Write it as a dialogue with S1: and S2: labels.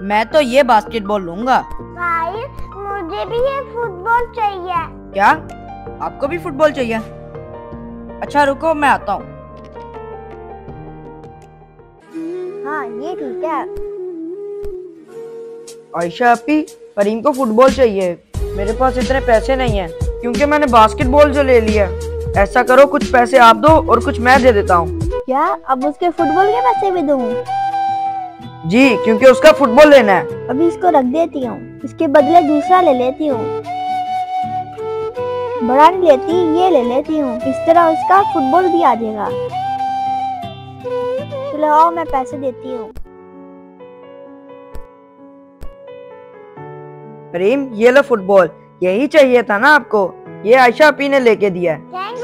S1: मैं तो ये बास्केटबॉल लूंगा।
S2: भाई मुझे भी ये फुटबॉल चाहिए।
S1: क्या आपको भी फुटबॉल चाहिए? अच्छा रुको, मैं आता हूँ।
S2: हाँ ये ठीक है।
S1: आयशा अपी, फरीम को फुटबॉल चाहिए। मेरे पास इतने पैसे नहीं हैं क्योंकि मैंने बास्केटबॉल जो ले लिया। ऐसा करो, कुछ पैसे आप दो और कुछ मैं दे देता हूँ।
S2: क्या अब उसके फुटबॉल के पैसे भी दूँ?
S1: जी, क्योंकि उसका फुटबॉल लेना है।
S2: अभी इसको रख देती हूँ, इसके बदले दूसरा ले लेती हूँ। बड़ा नहीं लेती, ये ले लेती हूँ, इस तरह उसका फुटबॉल भी आ जाएगा। चलो आओ, मैं पैसे देती हूँ।
S1: फरीम, ये लो फुटबॉल। यही चाहिए था ना आपको? ये आयशा अपी ने लेके दिया है।